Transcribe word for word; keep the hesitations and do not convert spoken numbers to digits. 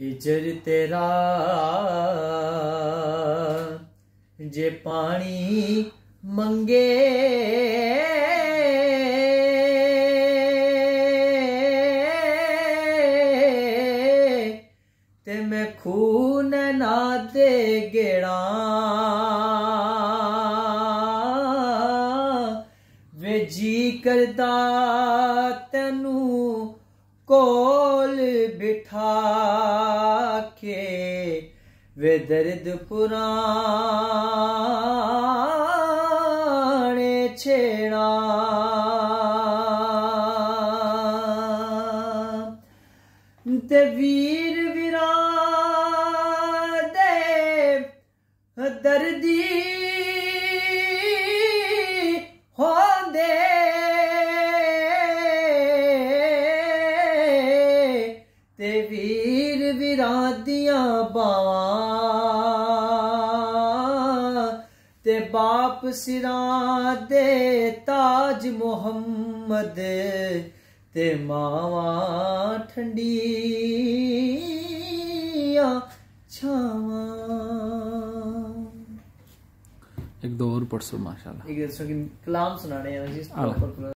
हिजर तेरा जे पानी मंगे ते मैं खून ना दे गेड़ा वे जी करदा तेनू कोल बिठा के वे दर्द पुराने छेड़ा ते वीर वीरा दे दर्दी होंदे ते वीर वीरा दियां बावां ते बाप सिरां दे ताज मोहम्मद ते मावां ठंडियां छावां। एक दो और पढ़ सो माशाल्लाह। एक दो की कलाम सुनाने हैं।